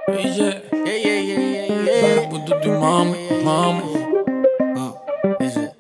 Yeah, but do the mami. Dice,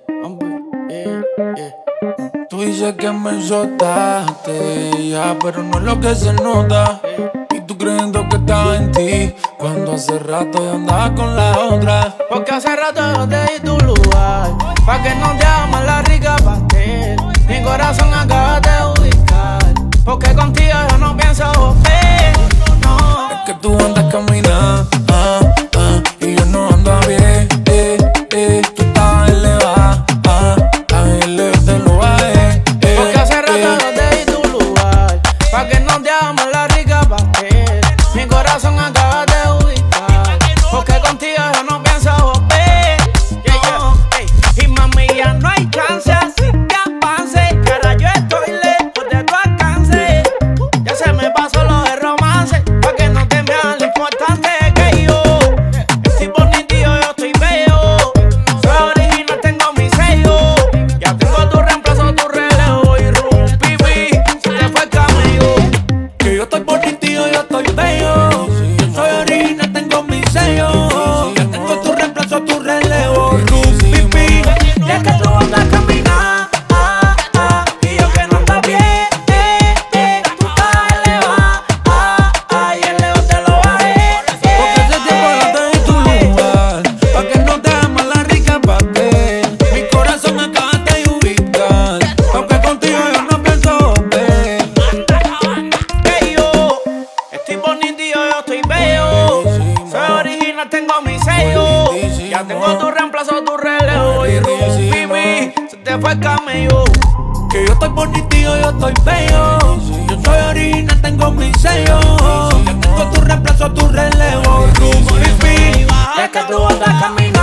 tú dices que me soltaste, ya, pero no es lo que se nota. Y tú creyendo que estaba en ti, cuando hace rato yo andaba con la otra. Porque hace rato yo te di tu lugar, pa' que no te ames la rica pastel. Mi corazón acabas de ubicar, porque contigo yo no pienso volver, no. Es que tú andas caminando, y yo no ando a pie, tú estás elevada, el leve te lo bajé, porque hace rato yo te di tu lugar, pa' que no te ames la rica pastel. Mi corazón acabas de ubicar, porque contigo yo no pienso volver, no. Y mami, ya no hay chance, así que avance, que ahora yo estoy lejos de tu alcance. Ya se me pasó lo de romance, pa' que no te veas lo importante que yo. Estoy bonito, yo estoy bello, soy original, tengo mi sello. Ya tengo tu reemplazo, tu relevo y rompí, se te fue el camello. que yo estoy bonito y yo estoy bello. Yo soy original, tengo mi sello. Ya tengo tu reemplazo, tu relevo, pipi. Y es que tú andas caminando, y yo que no ando bien, tú estás elevada, y el leo te lo bajé. Porque ese tiempo yo te di tu lugar, pa' que no te ames la rica pastel. Mi corazón acabaste de ubicar, aunque contigo yo no pienso volver. Que yo estoy bonito y yo estoy bello, soy original, tengo mi sello. Ya tengo tu reemplazo, tu relevo y rompí, se te fue el camello. Que yo estoy bonito y yo estoy bello. Yo soy original, tengo mi sello. Ya tengo tu reemplazo, tu relevo, pipi. Es que tú andas caminando.